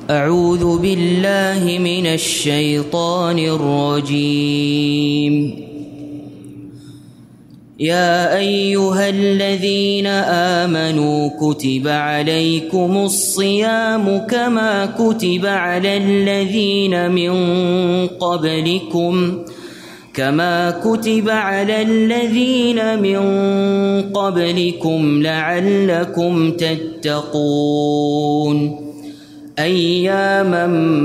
أعوذ بالله من الشيطان الرجيم. يا أيها الذين آمنوا كتب عليكم الصيام كما كتب على الذين من قبلكم لعلكم تتقون. أياما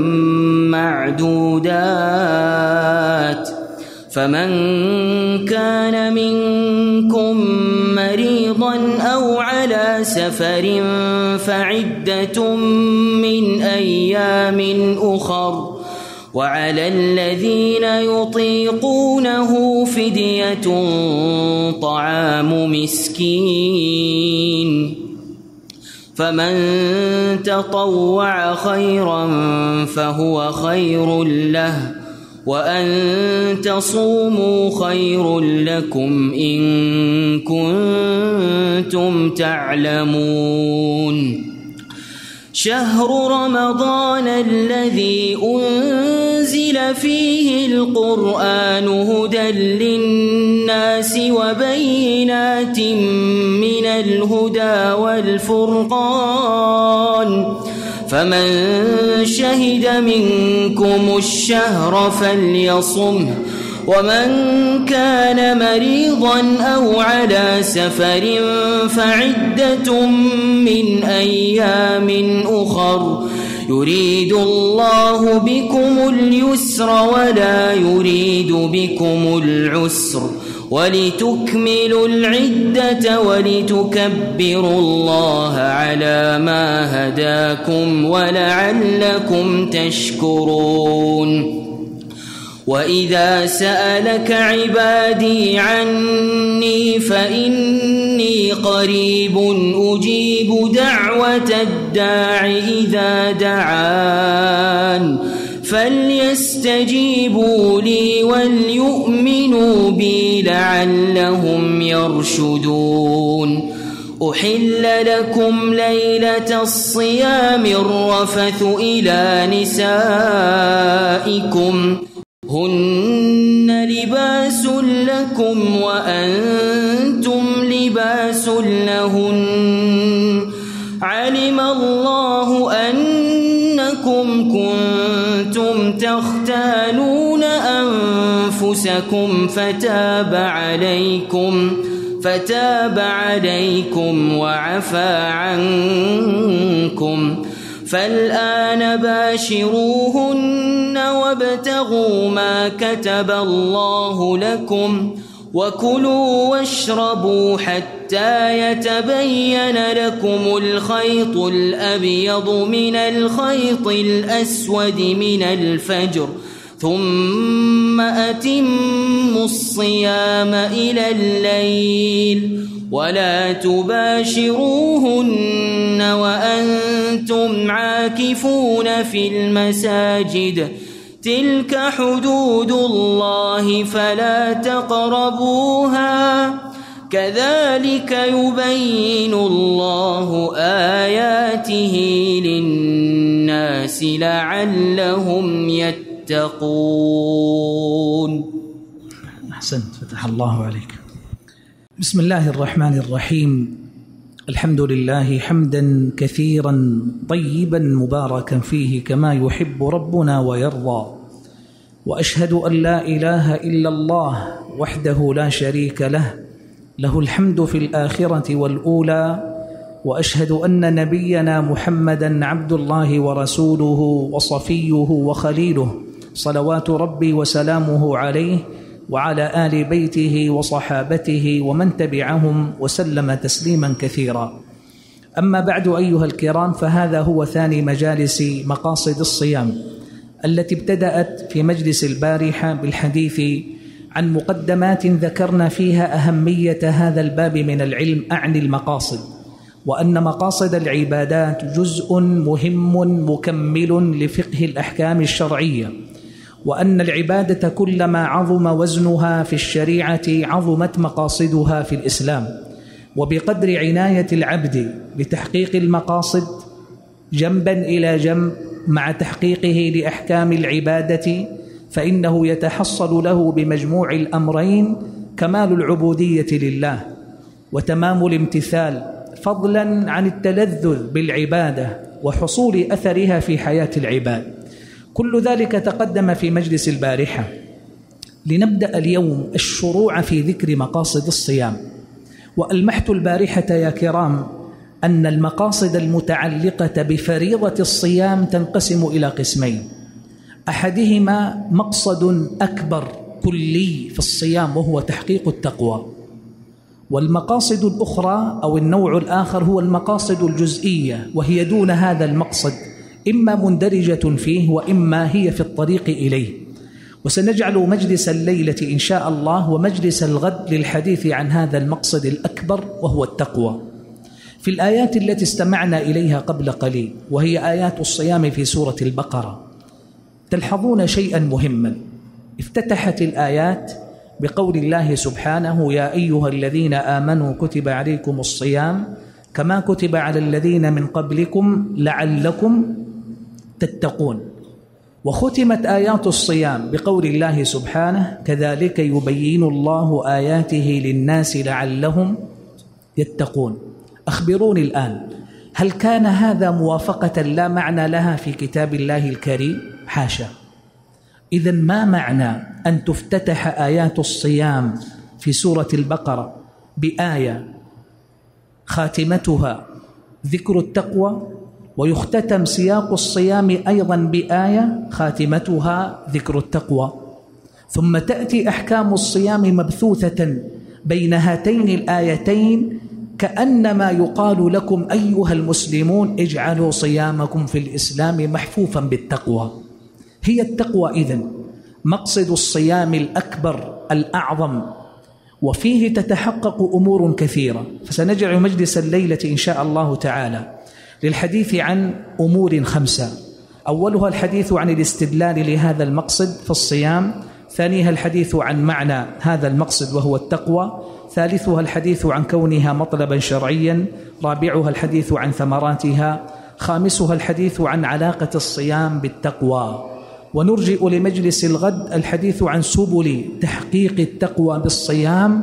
معدودات، فمن كان منكم مريضا أو على سفر فعدة من أيام أخر، وعلى الذين يطيقونه فدية طعام مسكين، فمن تطوع خيرا فهو خير له، وأن تصوموا خير لكم إن كنتم تعلمون. شهر رمضان الذي أنزل فيه القرآن هدى للناس وبينات من الهدى والفرقان، فمن شهد منكم الشهر فليصمه، ومن كان مريضا أو على سفر فعدة من أيام أخر، يريد الله بكم اليسر ولا يريد بكم العسر، ولتكملوا العدة ولتكبروا الله على ما هداكم ولعلكم تشكرون. وإذا سألك عبادي عني فإني قريب أجيب دعوة الداع إذا دعان، فليستجيبوا لي وليؤمنوا بي لعلهم يرشدون. أحل لكم ليلة الصيام الرفث إلى نسائكم هن لباس لكم وأنتم لباس لهن، علم الله أنكم كنتم تختانون أنفسكم فتاب عليكم وعفى عنكم، فالآن باشروهن وابتغوا ما كتب الله لكم، وكلوا واشربوا حتى يتبين لكم الخيط الأبيض من الخيط الأسود من الفجر، ثم أتموا الصيام إلى الليل، ولا تباشروهن وأنتم عاكفون في المساجد، تلك حدود الله فلا تقربوها، كذلك يبين الله آياته للناس لعلهم يتقون. أحسنت، فتح الله عليك. بسم الله الرحمن الرحيم. الحمد لله حمدا كثيرا طيبا مباركا فيه كما يحب ربنا ويرضى، وأشهد أن لا إله إلا الله وحده لا شريك له، له الحمد في الآخرة والأولى، وأشهد أن نبينا محمدا عبد الله ورسوله وصفيه وخليله، صلوات ربي وسلامه عليه وعلى آل بيته وصحابته ومن تبعهم وسلم تسليما كثيرا. أما بعد أيها الكرام، فهذا هو ثاني مجالس مقاصد الصيام التي ابتدأت في مجلس البارحة بالحديث عن مقدمات ذكرنا فيها أهمية هذا الباب من العلم، أعني المقاصد، وأن مقاصد العبادات جزء مهم مكمل لفقه الأحكام الشرعية، وأن العبادة كلما عظم وزنها في الشريعة عظمت مقاصدها في الإسلام، وبقدر عناية العبد بتحقيق المقاصد جنبا إلى جنب مع تحقيقه لأحكام العبادة، فإنه يتحصل له بمجموع الأمرين كمال العبودية لله وتمام الامتثال، فضلا عن التلذذ بالعبادة وحصول أثرها في حياة العباد. كل ذلك تقدم في مجلس البارحة. لنبدأ اليوم الشروع في ذكر مقاصد الصيام. وألمحت البارحة يا كرام أن المقاصد المتعلقة بفريضة الصيام تنقسم إلى قسمين: أحدهما مقصد أكبر كلي في الصيام وهو تحقيق التقوى، والمقاصد الأخرى أو النوع الآخر هو المقاصد الجزئية، وهي دون هذا المقصد، إما مندرجة فيه وإما هي في الطريق إليه. وسنجعل مجلس الليلة إن شاء الله ومجلس الغد للحديث عن هذا المقصد الأكبر وهو التقوى. في الآيات التي استمعنا إليها قبل قليل، وهي آيات الصيام في سورة البقرة، تلحظون شيئا مهما. افتتحت الآيات بقول الله سبحانه: يا أيها الذين آمنوا كتب عليكم الصيام كما كتب على الذين من قبلكم لعلكم تتقون. وختمت آيات الصيام بقول الله سبحانه: كذلك يبين الله آياته للناس لعلهم يتقون. أخبروني الآن، هل كان هذا موافقة لا معنى لها في كتاب الله الكريم؟ حاشا. إذن ما معنى أن تفتتح آيات الصيام في سورة البقرة بآية خاتمتها ذكر التقوى، ويختتم سياق الصيام أيضا بآية خاتمتها ذكر التقوى، ثم تأتي أحكام الصيام مبثوثة بين هاتين الآيتين، كأنما يقال لكم أيها المسلمون اجعلوا صيامكم في الإسلام محفوفا بالتقوى. هي التقوى إذن مقصد الصيام الأكبر الأعظم، وفيه تتحقق أمور كثيرة. فسنجعل مجلس الليلة إن شاء الله تعالى للحديث عن أمور 5: أولها الحديث عن الاستدلال لهذا المقصد في الصيام، ثانيها الحديث عن معنى هذا المقصد وهو التقوى، ثالثها الحديث عن كونها مطلبا شرعيا، رابعها الحديث عن ثمراتها، خامسها الحديث عن علاقة الصيام بالتقوى. ونرجئ لمجلس الغد الحديث عن سبل تحقيق التقوى بالصيام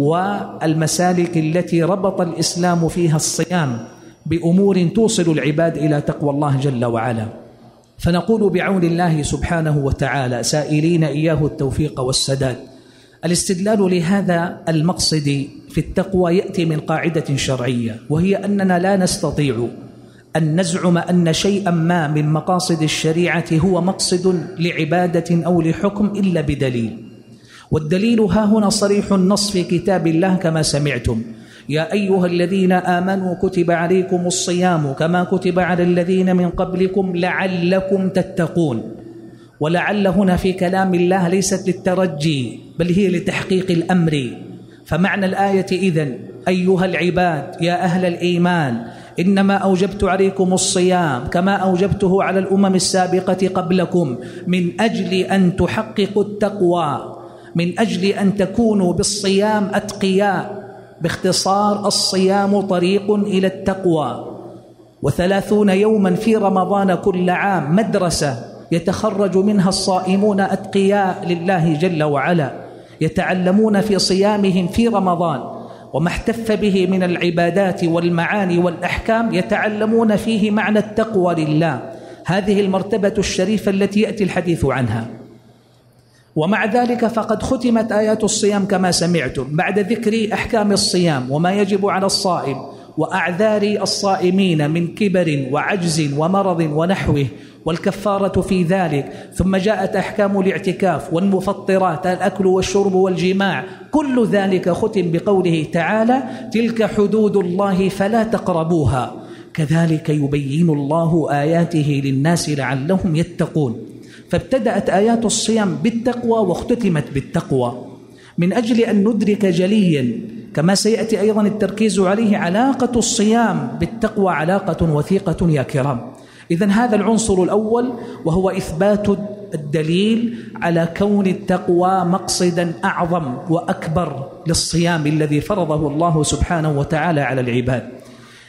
والمسالك التي ربط الإسلام فيها الصيام بأمور توصل العباد إلى تقوى الله جل وعلا. فنقول بعون الله سبحانه وتعالى سائلين إياه التوفيق والسداد: الاستدلال لهذا المقصد في التقوى يأتي من قاعدة شرعية، وهي أننا لا نستطيع أن نزعم أن شيئا ما من مقاصد الشريعة هو مقصد لعبادة أو لحكم إلا بدليل. والدليل ها هنا صريح النص في كتاب الله كما سمعتم: يا أيها الذين آمنوا كتب عليكم الصيام كما كتب على الذين من قبلكم لعلكم تتقون. ولعل هنا في كلام الله ليست للترجي بل هي لتحقيق الأمر. فمعنى الآية إذن: أيها العباد يا أهل الإيمان، إنما أوجبت عليكم الصيام كما أوجبته على الأمم السابقة قبلكم من أجل أن تحققوا التقوى، من أجل أن تكونوا بالصيام أتقياء. باختصار الصيام طريق إلى التقوى. 30 يوما في رمضان كل عام مدرسة يتخرج منها الصائمون أتقياء لله جل وعلا، يتعلمون في صيامهم في رمضان وما احتف به من العبادات والمعاني والأحكام، يتعلمون فيه معنى التقوى لله. هذه المرتبة الشريفة التي يأتي الحديث عنها. ومع ذلك فقد ختمت آيات الصيام كما سمعتم بعد ذكر أحكام الصيام وما يجب على الصائم وأعذار الصائمين من كبر وعجز ومرض ونحوه والكفارة في ذلك، ثم جاءت أحكام الاعتكاف والمفطرات الأكل والشرب والجماع. كل ذلك ختم بقوله تعالى: تلك حدود الله فلا تقربوها كذلك يبين الله آياته للناس لعلهم يتقون. فابتدأت آيات الصيام بالتقوى واختتمت بالتقوى من أجل أن ندرك جليا، كما سيأتي أيضا التركيز عليه، علاقة الصيام بالتقوى علاقة وثيقة يا كرام. إذن هذا العنصر الأول، وهو إثبات الدليل على كون التقوى مقصدا أعظم وأكبر للصيام الذي فرضه الله سبحانه وتعالى على العباد.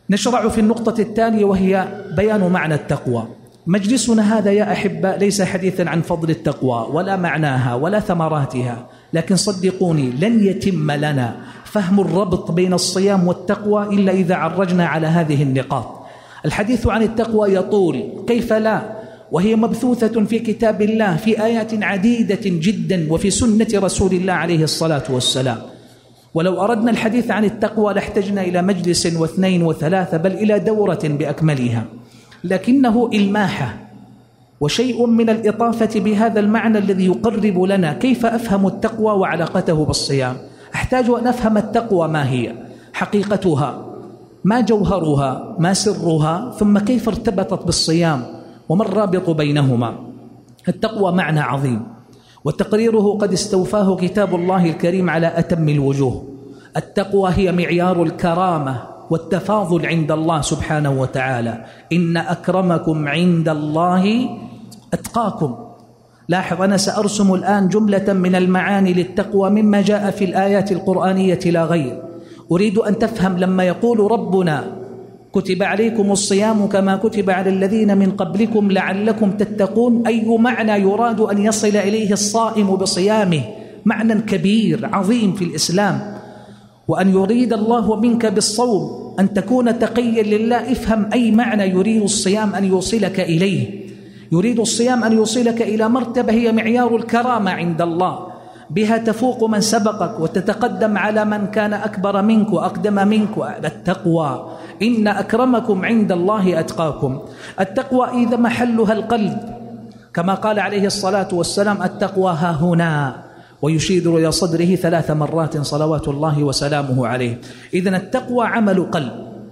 نشرع في النقطة الثانية وهي بيان معنى التقوى. مجلسنا هذا يا أحبة ليس حديثا عن فضل التقوى ولا معناها ولا ثمراتها، لكن صدقوني لن يتم لنا فهم الربط بين الصيام والتقوى إلا إذا عرجنا على هذه النقاط. الحديث عن التقوى يطول، كيف لا، وهي مبثوثة في كتاب الله في آيات عديدة جدا وفي سنة رسول الله عليه الصلاة والسلام. ولو أردنا الحديث عن التقوى لاحتجنا إلى مجلس واثنين وثلاثة بل إلى دورة بأكملها، لكنه إلماحة وشيء من الإطافة بهذا المعنى الذي يقرب لنا كيف أفهم التقوى وعلاقته بالصيام. أحتاج أن أفهم التقوى ما هي حقيقتها، ما جوهرها، ما سرها، ثم كيف ارتبطت بالصيام وما الرابط بينهما. التقوى معنى عظيم وتقريره قد استوفاه كتاب الله الكريم على أتم الوجوه. التقوى هي معيار الكرامة والتفاضل عند الله سبحانه وتعالى. إن أكرمكم عند الله أتقاكم. لاحظ أنا سأرسم الآن جملة من المعاني للتقوى مما جاء في الآيات القرآنية لا غير. أريد أن تفهم لما يقول ربنا كتب عليكم الصيام كما كتب على الذين من قبلكم لعلكم تتقون، أي معنى يراد أن يصل إليه الصائم بصيامه، معنى كبير عظيم في الإسلام. وأن يريد الله منك بالصوم أن تكون تقيا لله، افهم أي معنى يريد الصيام أن يوصلك إليه. يريد الصيام أن يوصلك إلى مرتبة هي معيار الكرامة عند الله، بها تفوق من سبقك وتتقدم على من كان أكبر منك وأقدم منك. التقوى إن أكرمكم عند الله أتقاكم. التقوى إذا محلها القلب كما قال عليه الصلاة والسلام التقوى ها هنا، ويشير إلى صدره 3 مرات صلوات الله وسلامه عليه. إذن التقوى عمل قلب،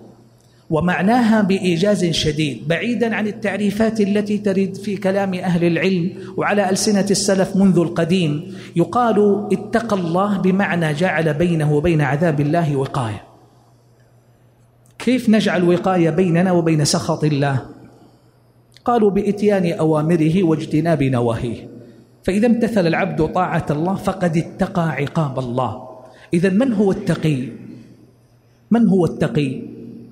ومعناها بإيجاز شديد بعيدا عن التعريفات التي ترد في كلام أهل العلم وعلى ألسنة السلف منذ القديم. يقال اتقى الله بمعنى جعل بينه وبين عذاب الله وقاية. كيف نجعل وقاية بيننا وبين سخط الله؟ قالوا بإتيان أوامره واجتناب نواهيه. فإذا امتثل العبد طاعة الله فقد اتقى عقاب الله. إذن من هو التقي؟ من هو التقي؟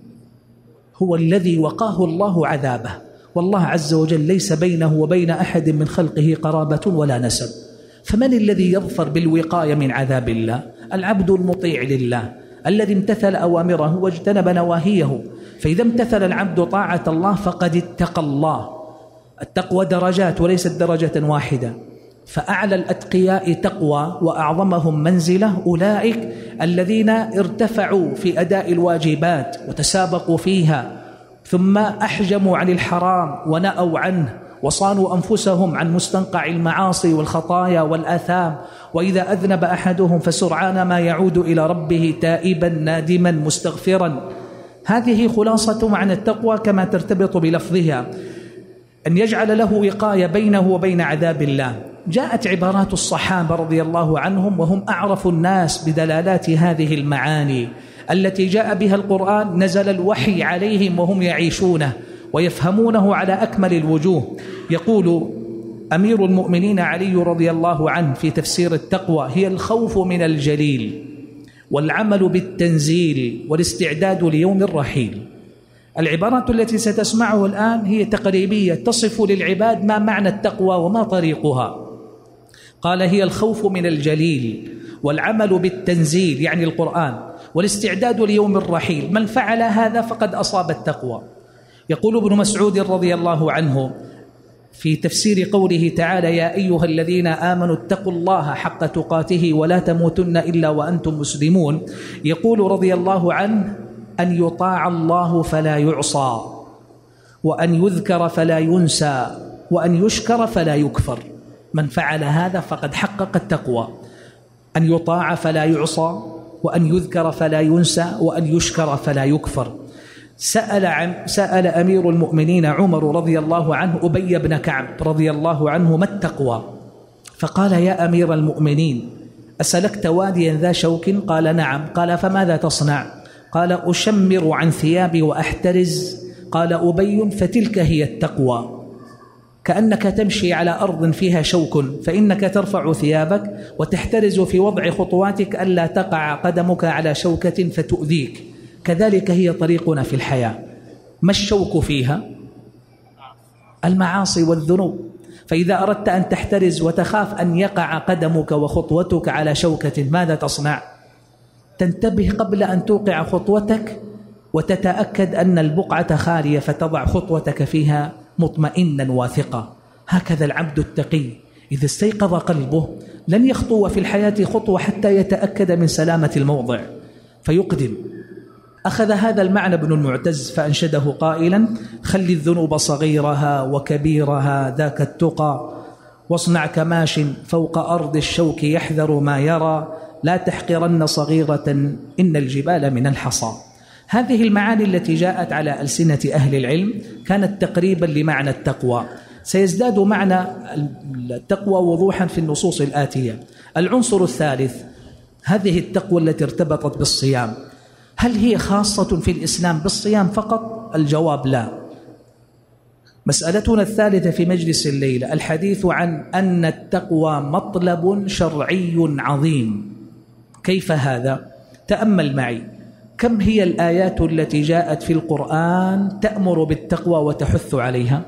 هو الذي وقاه الله عذابه، والله عز وجل ليس بينه وبين أحد من خلقه قرابة ولا نسب. فمن الذي يظفر بالوقاية من عذاب الله؟ العبد المطيع لله الذي امتثل أوامره واجتنب نواهيه. فإذا امتثل العبد طاعة الله فقد اتقى الله. التقوى درجات وليست درجة واحدة، فأعلى الأتقياء تقوى وأعظمهم منزلة أولئك الذين ارتفعوا في أداء الواجبات وتسابقوا فيها، ثم أحجموا عن الحرام ونأوا عنه، وصانوا أنفسهم عن مستنقع المعاصي والخطايا والآثام. وإذا أذنب أحدهم فسرعان ما يعود إلى ربه تائبا نادما مستغفرا. هذه خلاصة معنى التقوى كما ترتبط بلفظها، أن يجعل له وقاية بينه وبين عذاب الله. جاءت عبارات الصحابة رضي الله عنهم وهم أعرف الناس بدلالات هذه المعاني التي جاء بها القرآن. نزل الوحي عليهم وهم يعيشونه ويفهمونه على أكمل الوجوه. يقول أمير المؤمنين علي رضي الله عنه في تفسير التقوى: هي الخوف من الجليل والعمل بالتنزيل والاستعداد ليوم الرحيل. العبارات التي ستسمعه الآن هي تقريبية تصف للعباد ما معنى التقوى وما طريقها. قال: هي الخوف من الجليل والعمل بالتنزيل يعني القرآن والاستعداد ليوم الرحيل. من فعل هذا فقد أصاب التقوى. يقول ابن مسعود رضي الله عنه في تفسير قوله تعالى: يا أيها الذين آمنوا اتقوا الله حق تقاته ولا تموتن إلا وأنتم مسلمون. يقول رضي الله عنه: أن يطاع الله فلا يعصى، وأن يذكر فلا ينسى، وأن يشكر فلا يكفر. من فعل هذا فقد حقق التقوى. أن يطاع فلا يعصى، وأن يذكر فلا ينسى، وأن يشكر فلا يكفر. سأل أمير المؤمنين عمر رضي الله عنه أبي بن كعب رضي الله عنه: ما التقوى؟ فقال: يا أمير المؤمنين، أسلكت واديا ذا شوك؟ قال: نعم. قال: فماذا تصنع؟ قال: أشمر عن ثيابي وأحترز. قال أبي: فتلك هي التقوى. كأنك تمشي على أرض فيها شوك، فإنك ترفع ثيابك وتحترز في وضع خطواتك ألا تقع قدمك على شوكة فتؤذيك. كذلك هي طريقنا في الحياة. ما الشوك فيها؟ المعاصي والذنوب. فإذا أردت أن تحترز وتخاف أن يقع قدمك وخطوتك على شوكة ماذا تصنع؟ تنتبه قبل أن توقع خطوتك وتتأكد أن البقعة خالية فتضع خطوتك فيها مطمئنا واثقا. هكذا العبد التقي إذا استيقظ قلبه لن يخطو في الحياة خطوة حتى يتأكد من سلامة الموضع فيقدم. أخذ هذا المعنى ابن المعتز فأنشده قائلا: خل الذنوب صغيرها وكبيرها ذاك التقى، واصنع كماش فوق أرض الشوك يحذر ما يرى، لا تحقرن صغيرة إن الجبال من الحصى. هذه المعاني التي جاءت على ألسنة أهل العلم كانت تقريبا لمعنى التقوى. سيزداد معنى التقوى وضوحا في النصوص الآتية. العنصر الثالث هذه التقوى التي ارتبطت بالصيام، هل هي خاصة في الإسلام بالصيام فقط؟ الجواب لا. مسألتنا الثالثة في مجلس الليلة الحديث عن أن التقوى مطلب شرعي عظيم. كيف هذا؟ تأمل معي كم هي الآيات التي جاءت في القرآن تأمر بالتقوى وتحث عليها؟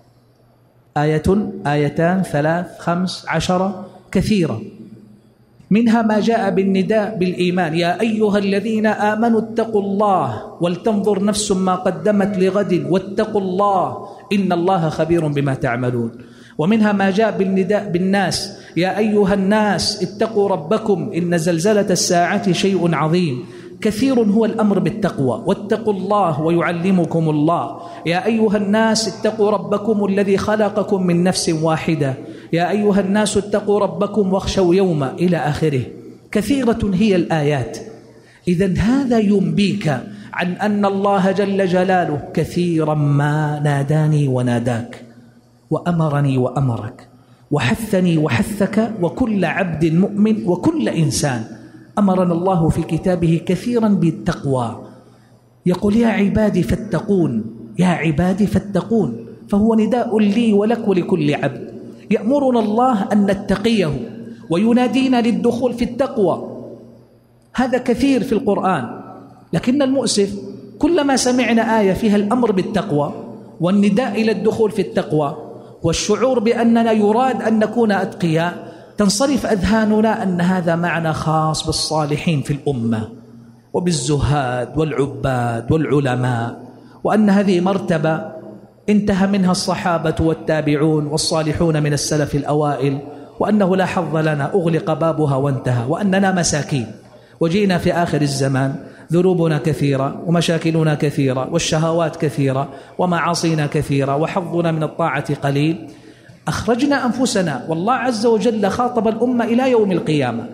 آية، آيتان، 3، 5، 10، كثيرة. منها ما جاء بالنداء بالإيمان: يا أيها الذين آمنوا اتقوا الله ولتنظر نفس ما قدمت لغد واتقوا الله إن الله خبير بما تعملون. ومنها ما جاء بالنداء بالناس: يا أيها الناس اتقوا ربكم إن زلزلة الساعة شيء عظيم. كثير هو الأمر بالتقوى: واتقوا الله ويعلمكم الله. يا أيها الناس اتقوا ربكم الذي خلقكم من نفس واحدة. يا أيها الناس اتقوا ربكم واخشوا يوما إلى آخره. كثيرة هي الآيات. إذن هذا ينبيك عن أن الله جل جلاله كثيرا ما ناداني وناداك، وأمرني وأمرك، وحثني وحثك، وكل عبد مؤمن وكل إنسان. أمرنا الله في كتابه كثيرا بالتقوى. يقول: يا عبادي فاتقون، يا عبادي فاتقون، فهو نداء لي ولك ولكل عبد. يأمرنا الله أن نتقيه وينادينا للدخول في التقوى. هذا كثير في القرآن، لكن المؤسف كلما سمعنا آية فيها الأمر بالتقوى والنداء إلى الدخول في التقوى والشعور بأننا يراد أن نكون أتقياء تنصرف أذهاننا أن هذا معنى خاص بالصالحين في الأمة وبالزهاد والعباد والعلماء، وأن هذه مرتبة انتهى منها الصحابة والتابعون والصالحون من السلف الأوائل، وأنه لا حظ لنا، أغلق بابها وانتهى، وأننا مساكين وجينا في آخر الزمان، ذنوبنا كثيرة ومشاكلنا كثيرة والشهوات كثيرة ومعاصينا كثيرة وحظنا من الطاعة قليل. أخرجنا أنفسنا، والله عز وجل خاطب الأمة إلى يوم القيامة.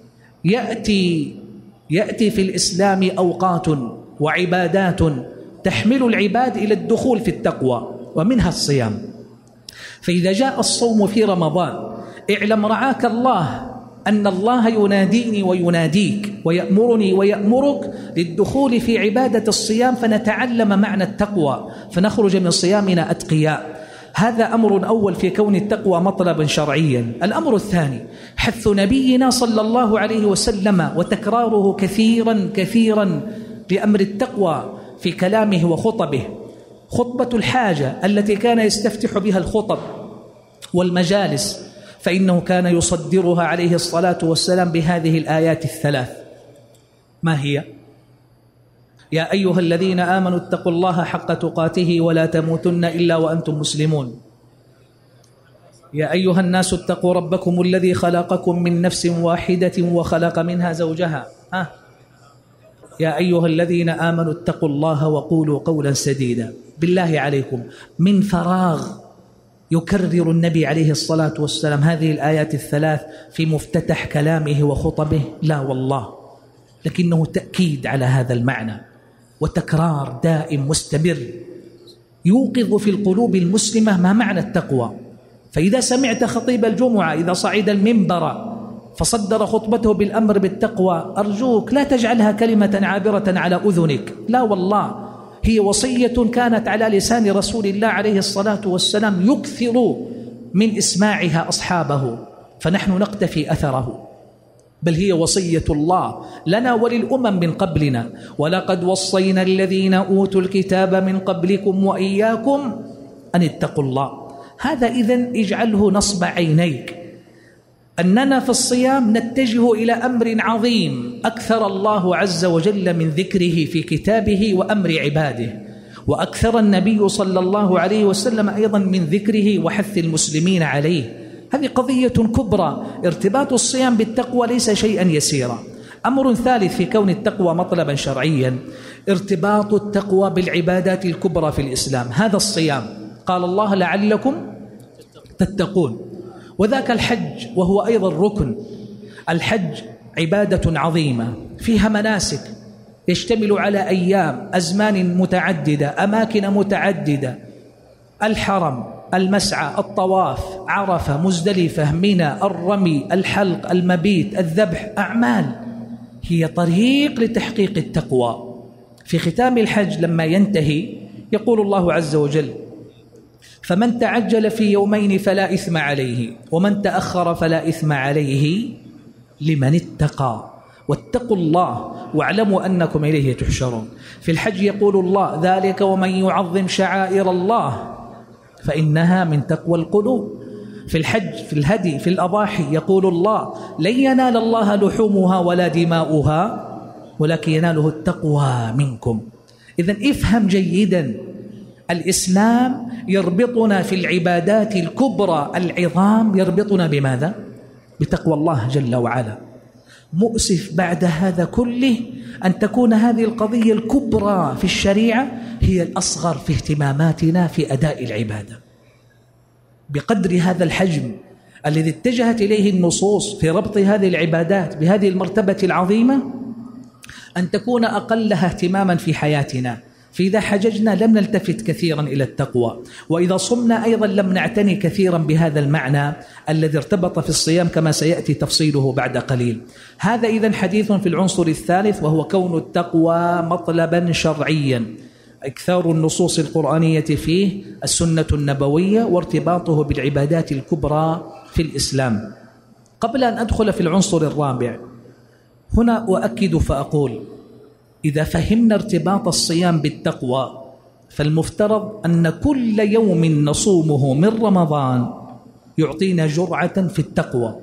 يأتي في الإسلام أوقات وعبادات تحمل العباد إلى الدخول في التقوى، ومنها الصيام. فإذا جاء الصوم في رمضان اعلم رعاك الله أن الله يناديني ويناديك ويأمرني ويأمرك للدخول في عبادة الصيام، فنتعلم معنى التقوى فنخرج من صيامنا أتقياء. هذا أمر أول في كون التقوى مطلبا شرعيا. الأمر الثاني حث نبينا صلى الله عليه وسلم وتكراره كثيرا لأمر التقوى في كلامه وخطبه. خطبة الحاجة التي كان يستفتح بها الخطب والمجالس، فإنه كان يصدرها عليه الصلاة والسلام بهذه الآيات الثلاث. ما هي؟ يا أيها الذين آمنوا اتقوا الله حق تقاته ولا تموتن إلا وأنتم مسلمون. يا أيها الناس اتقوا ربكم الذي خلقكم من نفس واحدة وخلق منها زوجها. يا أيها الذين آمنوا اتقوا الله وقولوا قولا سديدا. بالله عليكم، من فراغ يكرر النبي عليه الصلاة والسلام هذه الآيات الثلاث في مفتتح كلامه وخطبه؟ لا والله، لكنه تأكيد على هذا المعنى وتكرار دائم مستمر يوقظ في القلوب المسلمة ما معنى التقوى. فإذا سمعت خطيب الجمعة إذا صعد المنبر فصدر خطبته بالأمر بالتقوى، أرجوك لا تجعلها كلمة عابرة على أذنك، لا والله، هي وصية كانت على لسان رسول الله عليه الصلاة والسلام يكثر من إسماعها أصحابه، فنحن نقتفي أثره. بل هي وصية الله لنا وللأمم من قبلنا، ولقد وصينا الذين أوتوا الكتاب من قبلكم وإياكم أن اتقوا الله. هذا إذن اجعله نصب عينيك، أننا في الصيام نتجه إلى أمر عظيم أكثر الله عز وجل من ذكره في كتابه وأمر عباده، وأكثر النبي صلى الله عليه وسلم أيضا من ذكره وحث المسلمين عليه. هذه قضية كبرى. ارتباط الصيام بالتقوى ليس شيئا يسيرا. أمر ثالث في كون التقوى مطلبا شرعيا، ارتباط التقوى بالعبادات الكبرى في الإسلام. هذا الصيام قال الله لعلكم تتقون، وذاك الحج وهو أيضا ركن. الحج عبادة عظيمة فيها مناسك، يشتمل على أيام، أزمان متعددة، أماكن متعددة، الحرم، المسعى، الطواف، عرفة، مزدلفة، منى، الرمي، الحلق، المبيت، الذبح، أعمال هي طريق لتحقيق التقوى. في ختام الحج لما ينتهي يقول الله عز وجل: فمن تعجل في يومين فلا إثم عليه ومن تأخر فلا إثم عليه لمن اتقى واتقوا الله واعلموا أنكم إليه تحشرون. في الحج يقول الله: ذلك ومن يعظم شعائر الله فإنها من تقوى القلوب. في الحج، في الهدي، في الأضاحي يقول الله: لن ينال الله لحومها ولا دماؤها ولكن يناله التقوى منكم. إذن افهم جيدا، الإسلام يربطنا في العبادات الكبرى العظام، يربطنا بماذا؟ بتقوى الله جل وعلا. مؤسف بعد هذا كله أن تكون هذه القضية الكبرى في الشريعة هي الأصغر في اهتماماتنا في أداء العبادة. بقدر هذا الحجم الذي اتجهت إليه النصوص في ربط هذه العبادات بهذه المرتبة العظيمة، أن تكون أقلها اهتماما في حياتنا. فإذا حججنا لم نلتفت كثيرا إلى التقوى، وإذا صمنا أيضا لم نعتني كثيرا بهذا المعنى الذي ارتبط في الصيام كما سيأتي تفصيله بعد قليل. هذا إذن حديث في العنصر الثالث، وهو كون التقوى مطلبا شرعيا، إكثار النصوص القرآنية فيه، السنة النبوية، وارتباطه بالعبادات الكبرى في الإسلام. قبل أن أدخل في العنصر الرابع هنا أؤكد فأقول: إذا فهمنا ارتباط الصيام بالتقوى فالمفترض أن كل يوم نصومه من رمضان يعطينا جرعة في التقوى،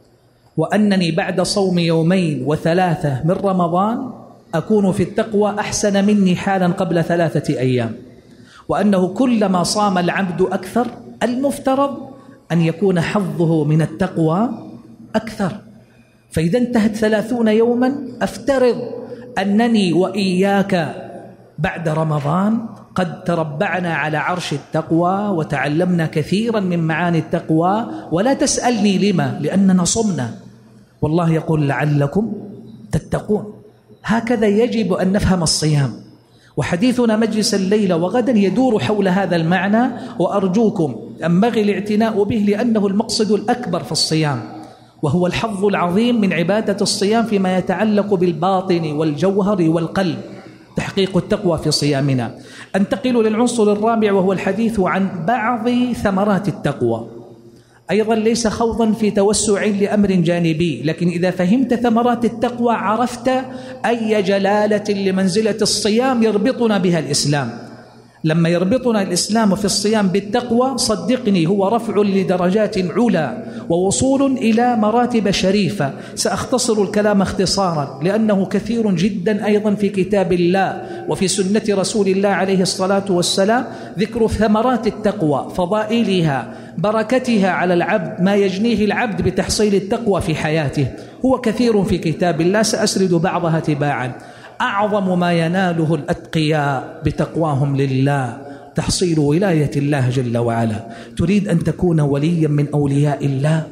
وأنني بعد صوم يومين وثلاثة من رمضان أكون في التقوى أحسن مني حالا قبل 3 أيام، وأنه كلما صام العبد أكثر المفترض أن يكون حظه من التقوى أكثر. فإذا انتهت 30 يوما أفترض أنني وإياك بعد رمضان قد تربعنا على عرش التقوى وتعلمنا كثيرا من معاني التقوى. ولا تسألني لما، لأننا صمنا، والله يقول لعلكم تتقون. هكذا يجب أن نفهم الصيام، وحديثنا مجلس الليلة وغدا يدور حول هذا المعنى، وأرجوكم ينبغي الاعتناء به لأنه المقصد الأكبر في الصيام، وهو الحظ العظيم من عبادة الصيام فيما يتعلق بالباطن والجوهر والقلب، تحقيق التقوى في صيامنا. أنتقل للعنصر الرابع، وهو الحديث عن بعض ثمرات التقوى، أيضا ليس خوضا في توسع لأمر جانبي، لكن إذا فهمت ثمرات التقوى عرفت أي جلالة لمنزلة الصيام يربطنا بها الإسلام. لما يربطنا الإسلام في الصيام بالتقوى صدقني هو رفع لدرجات علا ووصول إلى مراتب شريفة. سأختصر الكلام اختصارا لأنه كثير جدا أيضا في كتاب الله وفي سنة رسول الله عليه الصلاة والسلام ذكر ثمرات التقوى، فضائلها، بركتها على العبد، ما يجنيه العبد بتحصيل التقوى في حياته، هو كثير في كتاب الله. سأسرد بعضها تباعا. أعظم ما يناله الأتقياء بتقواهم لله تحصيل ولاية الله جل وعلا. تريد أن تكون وليا من أولياء الله؟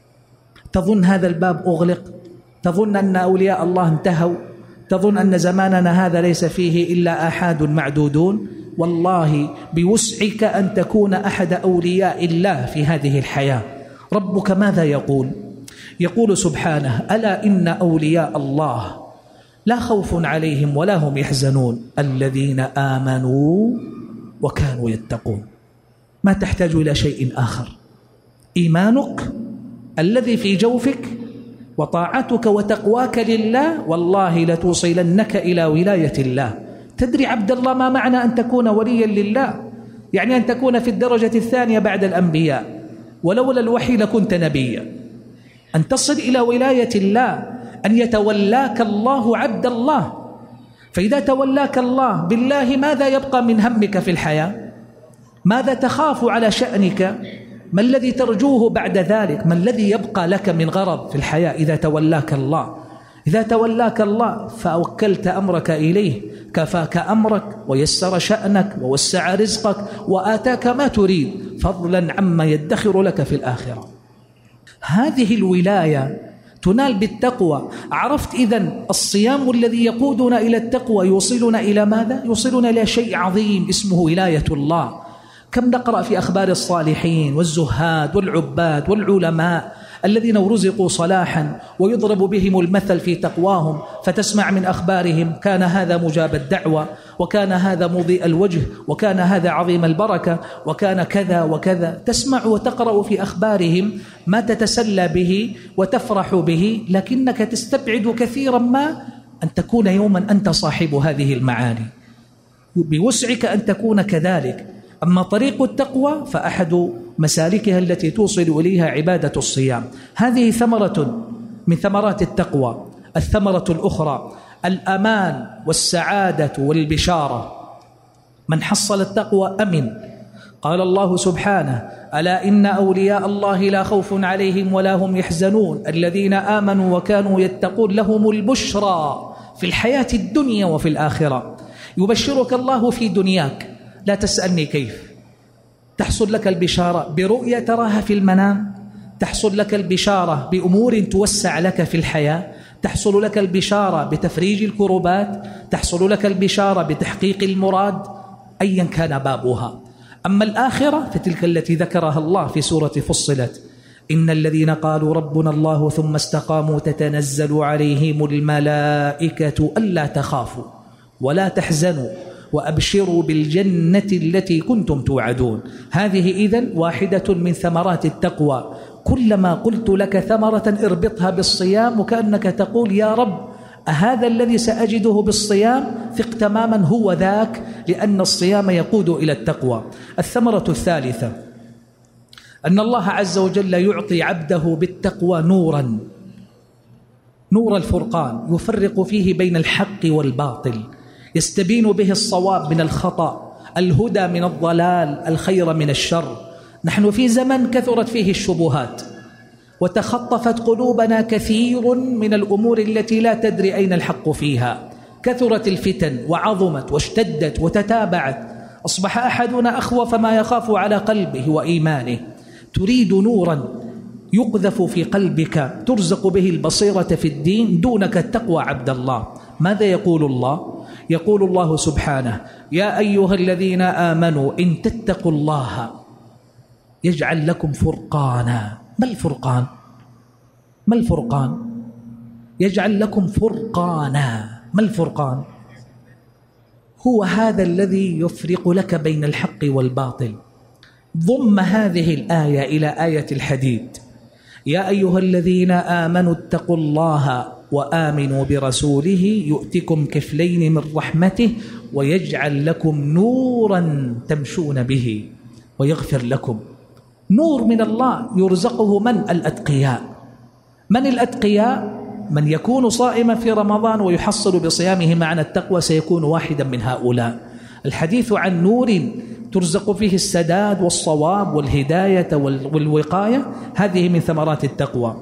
تظن هذا الباب أغلق؟ تظن أن أولياء الله انتهوا؟ تظن أن زماننا هذا ليس فيه إلا آحاد معدودون؟ والله بوسعك أن تكون أحد أولياء الله في هذه الحياة. ربك ماذا يقول؟ يقول سبحانه: ألا إن أولياء الله لا خوف عليهم ولا هم يحزنون الذين آمنوا وكانوا يتقون. ما تحتاج إلى شيء آخر، إيمانك الذي في جوفك وطاعتك وتقواك لله والله لتوصلنك إلى ولاية الله. تدري عبد الله ما معنى أن تكون وليا لله؟ يعني أن تكون في الدرجة الثانية بعد الأنبياء، ولولا الوحي لكنت نبيا. أن تصل إلى ولاية الله، أن يتولاك الله عبد الله. فإذا تولاك الله بالله ماذا يبقى من همك في الحياة؟ ماذا تخاف على شأنك؟ ما الذي ترجوه بعد ذلك؟ ما الذي يبقى لك من غرض في الحياة إذا تولاك الله؟ إذا تولاك الله فأوكلت أمرك إليه كفاك أمرك ويسر شأنك ووسع رزقك وآتاك ما تريد فضلا عما يدخر لك في الآخرة. هذه الولاية تنال بالتقوى. عرفت إذن الصيام الذي يقودنا إلى التقوى يوصلنا إلى ماذا؟ يوصلنا إلى شيء عظيم اسمه ولاية الله. كم نقرأ في أخبار الصالحين والزهاد والعباد والعلماء الذين رزقوا صلاحا ويضرب بهم المثل في تقواهم، فتسمع من أخبارهم كان هذا مجاب الدعوة، وكان هذا مضيء الوجه، وكان هذا عظيم البركة، وكان كذا وكذا. تسمع وتقرأ في أخبارهم ما تتسلى به وتفرح به، لكنك تستبعد كثيرا ما أن تكون يوما أنت صاحب هذه المعاني. بوسعك أن تكون كذلك. أما طريق التقوى فأحد مسالكها التي توصل إليها عبادة الصيام. هذه ثمرة من ثمرات التقوى. الثمرة الأخرى الأمان والسعادة والبشارة. من حصل التقوى أمن. قال الله سبحانه: ألا إن أولياء الله لا خوف عليهم ولا هم يحزنون الذين آمنوا وكانوا يتقون لهم البشرى في الحياة الدنيا وفي الآخرة. يبشرك الله في دنياك. لا تسألني كيف تحصل لك البشارة؟ برؤية تراها في المنام، تحصل لك البشارة بأمور توسع لك في الحياة، تحصل لك البشارة بتفريج الكربات، تحصل لك البشارة بتحقيق المراد، أيا كان بابها. أما الآخرة فتلك التي ذكرها الله في سورة فصلت: إن الذين قالوا ربنا الله ثم استقاموا تتنزل عليهم الملائكة ألا تخافوا ولا تحزنوا وأبشروا بالجنة التي كنتم توعدون. هذه إذن واحدة من ثمرات التقوى. كلما قلت لك ثمرة اربطها بالصيام، وكأنك تقول: يا رب هذا الذي سأجده بالصيام ثق تماما هو ذاك، لأن الصيام يقود إلى التقوى. الثمرة الثالثة أن الله عز وجل يعطي عبده بالتقوى نورا، نور الفرقان يفرق فيه بين الحق والباطل، يستبين به الصواب من الخطأ، الهدى من الضلال، الخير من الشر. نحن في زمن كثرت فيه الشبهات وتخطفت قلوبنا كثير من الأمور التي لا تدري أين الحق فيها. كثرت الفتن وعظمت واشتدت وتتابعت، أصبح أحدنا أخوف ما يخاف على قلبه وإيمانه. تريد نورا يقذف في قلبك ترزق به البصيرة في الدين، دونك التقوى عبد الله. ماذا يقول الله؟ يقول الله سبحانه: يا أيها الذين آمنوا إن تتقوا الله يجعل لكم فرقانا. ما الفرقان؟ ما الفرقان؟ يجعل لكم فرقانا. ما الفرقان؟ هو هذا الذي يفرق لك بين الحق والباطل. ضم هذه الآية إلى آية الحديد: يا أيها الذين آمنوا اتقوا الله وآمنوا برسوله يؤتكم كفلين من رحمته ويجعل لكم نورا تمشون به ويغفر لكم. نور من الله يرزقه من؟ الأتقياء. من الأتقياء؟ من يكون صائما في رمضان ويحصل بصيامه معنى التقوى سيكون واحدا من هؤلاء. الحديث عن نور ترزق فيه السداد والصواب والهداية والوقاية، هذه من ثمرات التقوى.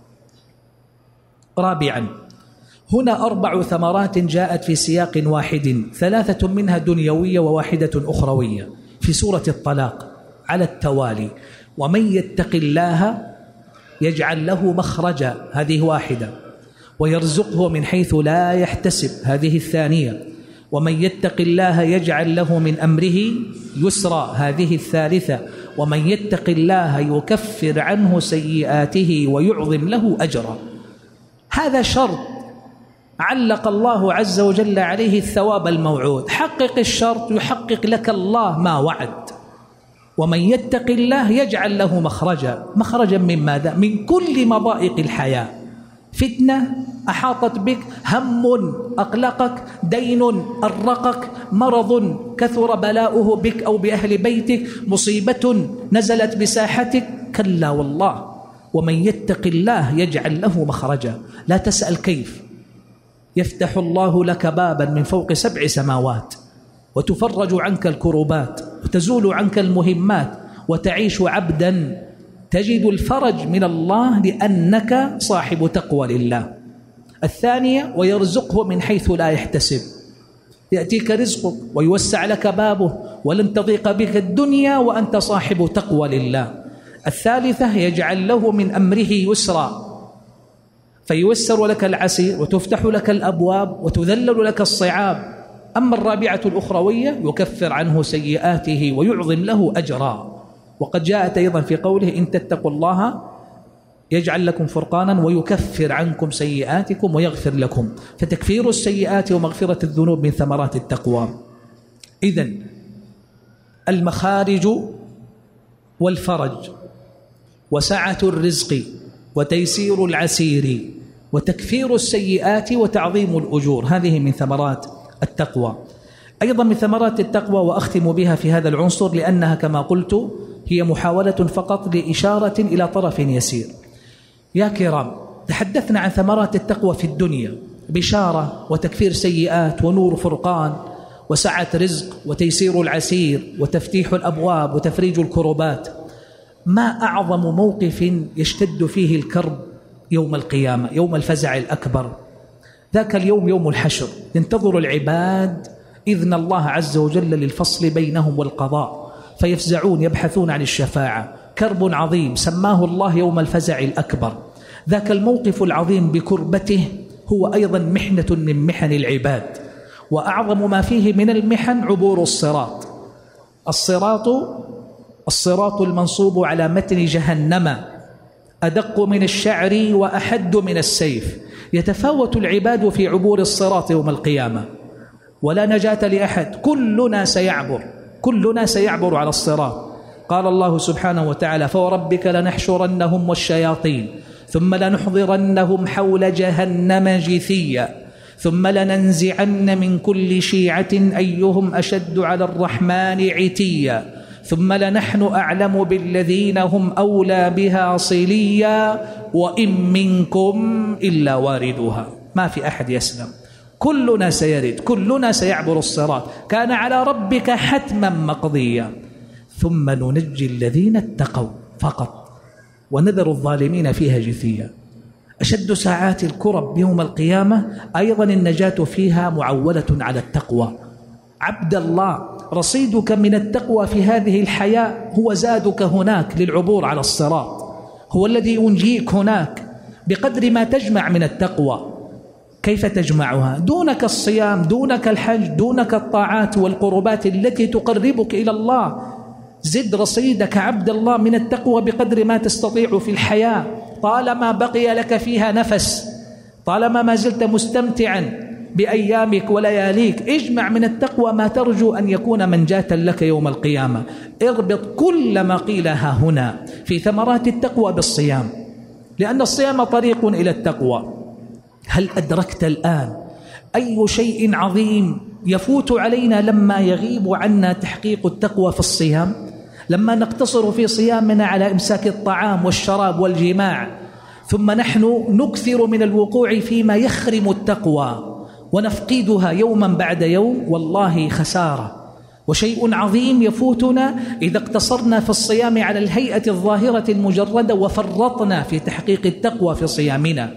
رابعا، هنا 4 ثمرات جاءت في سياق واحد، 3 منها دنيوية وواحدة أخروية في سورة الطلاق على التوالي. ومن يتق الله يجعل له مخرجا، هذه واحدة، ويرزقه من حيث لا يحتسب، هذه الثانية. ومن يتق الله يجعل له من أمره يسرا، هذه الثالثة. ومن يتق الله يكفر عنه سيئاته ويعظم له أجرا. هذا شرط علق الله عز وجل عليه الثواب الموعود. حقق الشرط يحقق لك الله ما وعد. ومن يتق الله يجعل له مخرجا. مخرجا من ماذا؟ من كل مضائق الحياة. فتنة أحاطت بك، هم أقلقك، دين أرقك، مرض كثر بلاؤه بك أو بأهل بيتك، مصيبة نزلت بساحتك، كلا والله، ومن يتق الله يجعل له مخرجا. لا تسأل كيف، يفتح الله لك بابا من فوق 7 سماوات وتفرج عنك الكروبات وتزول عنك المهمات وتعيش عبدا، تجد الفرج من الله لأنك صاحب تقوى لله. الثانية ويرزقه من حيث لا يحتسب، يأتيك رزقك ويوسع لك بابه ولن تضيق بك الدنيا وأنت صاحب تقوى لله. الثالثة يجعل له من أمره يسرا، فيوسر لك العسير وتفتح لك الأبواب وتذلل لك الصعاب. أما الرابعة الأخروية يكفر عنه سيئاته ويعظم له أجرا. وقد جاءت أيضا في قوله إن تتقوا الله يجعل لكم فرقانا ويكفر عنكم سيئاتكم ويغفر لكم. فتكفير السيئات ومغفرة الذنوب من ثمرات التقوى. إذن المخارج والفرج وسعة الرزق وتيسير العسير وتكفير السيئات وتعظيم الأجور، هذه من ثمرات التقوى. أيضا من ثمرات التقوى، وأختم بها في هذا العنصر لأنها كما قلت هي محاولة فقط لإشارة إلى طرف يسير. يا كرام، تحدثنا عن ثمرات التقوى في الدنيا، بشارة وتكفير سيئات ونور فرقان وسعة رزق وتيسير العسير وتفتيح الأبواب وتفريج الكربات. ما أعظم موقف يشتد فيه الكرب يوم القيامة، يوم الفزع الأكبر. ذاك اليوم يوم الحشر، ينتظر العباد إذن الله عز وجل للفصل بينهم والقضاء، فيفزعون يبحثون عن الشفاعة. كرب عظيم سماه الله يوم الفزع الأكبر. ذاك الموقف العظيم بكربته هو أيضا محنة من محن العباد، وأعظم ما فيه من المحن عبور الصراط. الصراط المنصوب على متن جهنم أدق من الشعر وأحد من السيف. يتفاوت العباد في عبور الصراط يوم القيامة ولا نجاة لأحد، كلنا سيعبر على الصراط. قال الله سبحانه وتعالى فوربك لنحشرنهم والشياطين ثم لنحضرنهم حول جهنم جثيا ثم لننزعن من كل شيعة أيهم أشد على الرحمن عتيا ثم لنحن أعلم بالذين هم أولى بها صليا وإن منكم إلا واردها. ما في أحد يسلم، كلنا سيرد، كلنا سيعبر الصراط، كان على ربك حتما مقضيا. ثم ننجي الذين اتقوا فقط ونذر الظالمين فيها جثيا. أشد ساعات الكرب يوم القيامة أيضا النجاة فيها معولة على التقوى. عبد الله، رصيدك من التقوى في هذه الحياة هو زادك هناك للعبور على الصراط، هو الذي ينجيك هناك بقدر ما تجمع من التقوى. كيف تجمعها؟ دونك الصيام، دونك الحج، دونك الطاعات والقربات التي تقربك إلى الله. زد رصيدك عبد الله من التقوى بقدر ما تستطيع في الحياة، طالما بقي لك فيها نفس، طالما ما زلت مستمتعا بأيامك ولياليك. اجمع من التقوى ما ترجو أن يكون منجاة لك يوم القيامة. اربط كل ما قيل ها هنا في ثمرات التقوى بالصيام، لأن الصيام طريق إلى التقوى. هل أدركت الآن أي شيء عظيم يفوت علينا لما يغيب عنا تحقيق التقوى في الصيام؟ لما نقتصر في صيامنا على إمساك الطعام والشراب والجماع، ثم نحن نكثر من الوقوع فيما يخرم التقوى ونفقدها يوما بعد يوم، والله خسارة وشيء عظيم يفوتنا إذا اقتصرنا في الصيام على الهيئة الظاهرة المجردة وفرطنا في تحقيق التقوى في صيامنا.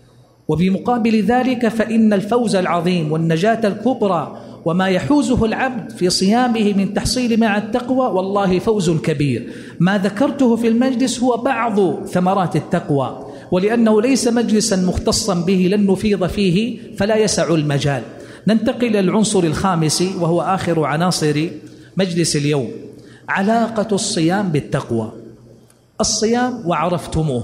وبمقابل ذلك فإن الفوز العظيم والنجاة الكبرى وما يحوزه العبد في صيامه من تحصيل مع التقوى والله فوز كبير. ما ذكرته في المجلس هو بعض ثمرات التقوى، ولأنه ليس مجلسا مختصا به لن نفيض فيه فلا يسع المجال. ننتقل إلى العنصر الخامس وهو آخر عناصر مجلس اليوم، علاقة الصيام بالتقوى. الصيام وعرفتموه،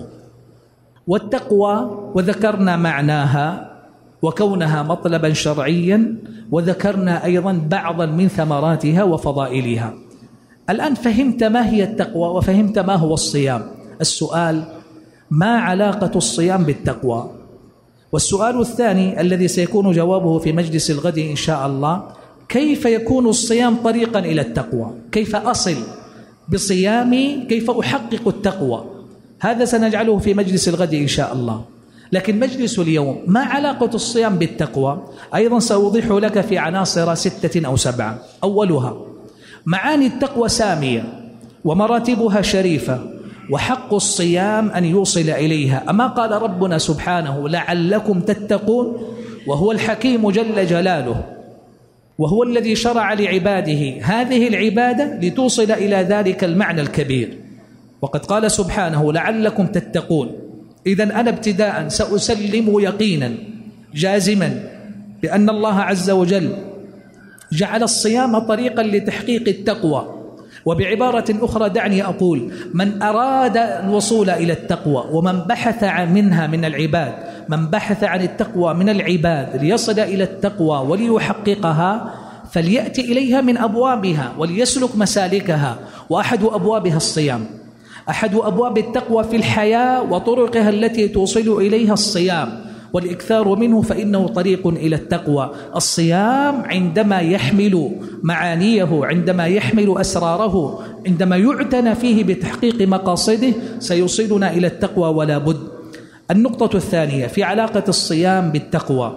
والتقوى وذكرنا معناها وكونها مطلبا شرعيا، وذكرنا أيضا بعضا من ثمراتها وفضائلها. الآن فهمت ما هي التقوى وفهمت ما هو الصيام. السؤال: ما علاقة الصيام بالتقوى؟ والسؤال الثاني الذي سيكون جوابه في مجلس الغد إن شاء الله: كيف يكون الصيام طريقا إلى التقوى؟ كيف أصل بصيامي، كيف أحقق التقوى؟ هذا سنجعله في مجلس الغد إن شاء الله. لكن مجلس اليوم: ما علاقة الصيام بالتقوى؟ أيضا سأوضح لك في عناصر 6 أو 7. أولها: معاني التقوى سامية ومراتبها شريفة، وحق الصيام أن يوصل إليها. أما قال ربنا سبحانه: لعلكم تتقون، وهو الحكيم جل جلاله، وهو الذي شرع لعباده هذه العبادة لتوصل إلى ذلك المعنى الكبير. وقد قال سبحانه: لعلكم تتقون. إذن أنا ابتداء سأسلم يقينا جازما بأن الله عز وجل جعل الصيام طريقا لتحقيق التقوى. وبعبارة أخرى دعني أقول: من أراد الوصول إلى التقوى ومن بحث منها من العباد، من بحث عن التقوى من العباد ليصل إلى التقوى وليحققها، فليأتي إليها من أبوابها وليسلك مسالكها. وأحد أبوابها الصيام، أحد أبواب التقوى في الحياة وطرقها التي توصل إليها الصيام، والإكثار منه فإنه طريق إلى التقوى. الصيام عندما يحمل معانيه، عندما يحمل أسراره، عندما يعتنى فيه بتحقيق مقاصده، سيوصلنا إلى التقوى ولا بد. النقطة الثانية في علاقة الصيام بالتقوى: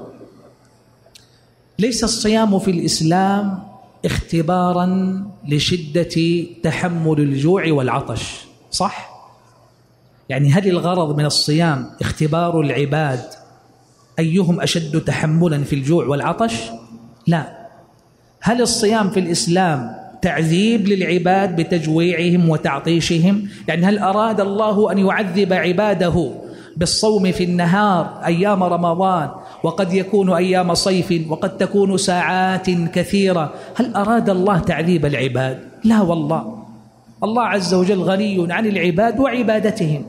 ليس الصيام في الإسلام اختبارا لشدة تحمل الجوع والعطش، صح؟ يعني هل الغرض من الصيام اختبار العباد أيهم أشد تحملا في الجوع والعطش؟ لا. هل الصيام في الإسلام تعذيب للعباد بتجويعهم وتعطيشهم؟ يعني هل أراد الله أن يعذب عباده بالصوم في النهار أيام رمضان، وقد يكون أيام صيف، وقد تكون ساعات كثيرة؟ هل أراد الله تعذيب العباد؟ لا والله. الله عز وجل غني عن العباد وعبادتهم.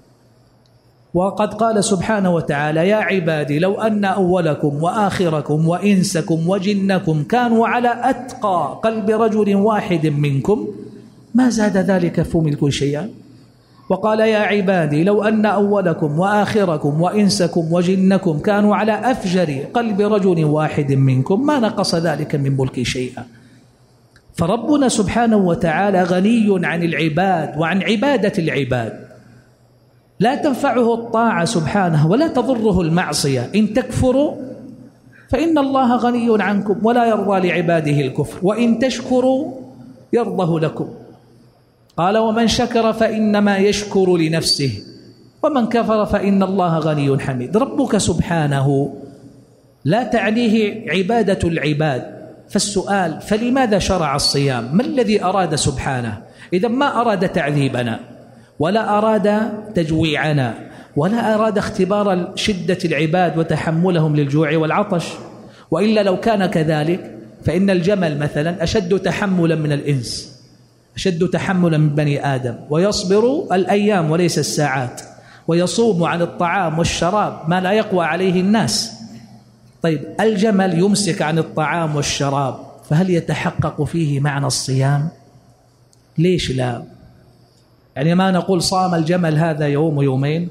وقد قال سبحانه وتعالى: يا عبادي لو أن أولكم وآخركم وإنسكم وجنكم كانوا على أتقى قلب رجل واحد منكم ما زاد ذلك في ملك شيئا. وقال: يا عبادي لو أن أولكم وآخركم وإنسكم وجنكم كانوا على أفجر قلب رجل واحد منكم ما نقص ذلك من ملك شيئا. فربنا سبحانه وتعالى غني عن العباد وعن عبادة العباد. لا تنفعه الطاعة سبحانه ولا تضره المعصية. إن تكفروا فإن الله غني عنكم ولا يرضى لعباده الكفر، وإن تشكروا يرضه لكم. قال: ومن شكر فإنما يشكر لنفسه ومن كفر فإن الله غني حميد. ربك سبحانه لا تعنيه عبادة العباد. فالسؤال: فلماذا شرع الصيام؟ ما الذي أراد سبحانه؟ إذا ما أراد تعذيبنا، ولا أراد تجويعنا، ولا أراد اختبار شدة العباد وتحملهم للجوع والعطش. وإلا لو كان كذلك فإن الجمل مثلا أشد تحملا من الإنس، أشد تحملا من بني آدم، ويصبر الأيام وليس الساعات، ويصوم عن الطعام والشراب ما لا يقوى عليه الناس. طيب الجمل يمسك عن الطعام والشراب، فهل يتحقق فيه معنى الصيام؟ ليش لا؟ يعني ما نقول صام الجمل هذا يوم ويومين،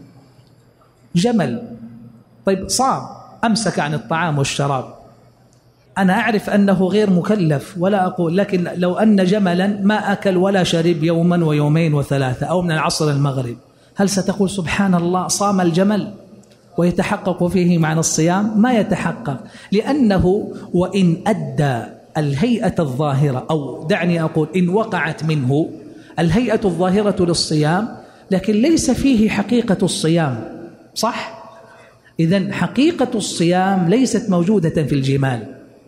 جمل طيب صام أمسك عن الطعام والشراب. أنا أعرف أنه غير مكلف ولا أقول، لكن لو أن جملا ما أكل ولا شرب يوما ويومين وثلاثة أو من العصر المغرب، هل ستقول سبحان الله صام الجمل ويتحقق فيه معنى الصيام؟ ما يتحقق، لأنه وإن أدى الهيئة الظاهرة، أو دعني أقول إن وقعت منه الهيئة الظاهرة للصيام، لكن ليس فيه حقيقة الصيام، صح؟ إذن حقيقة الصيام ليست موجودة في الجمال.